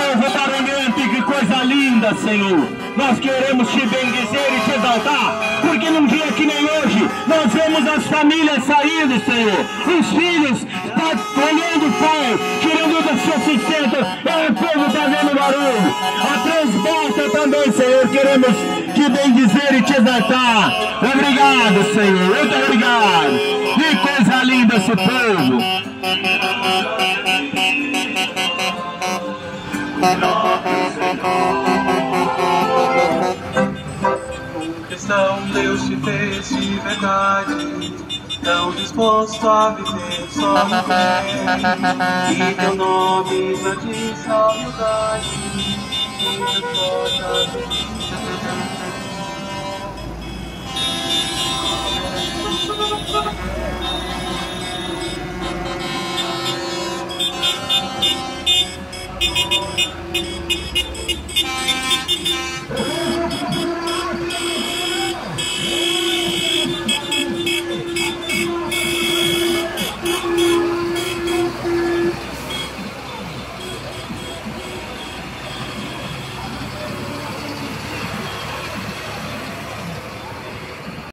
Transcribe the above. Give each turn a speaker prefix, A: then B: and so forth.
A: povo barulhento, que coisa linda, Senhor. Nós queremos te bendizer e te exaltar, porque num dia que nem hoje, nós vemos as famílias saindo, Senhor. Os filhos olhando o pai, tirando do seu sustento. O povo está vendo barulho. A Transborda também, Senhor, queremos te bendizer e te exaltar. Obrigado, Senhor, muito obrigado. Que coisa linda esse povo.
B: Cristão, Deus te fez de verdade, tão disposto a viver só no bem, e teu nome não diz a humildade, e importa do que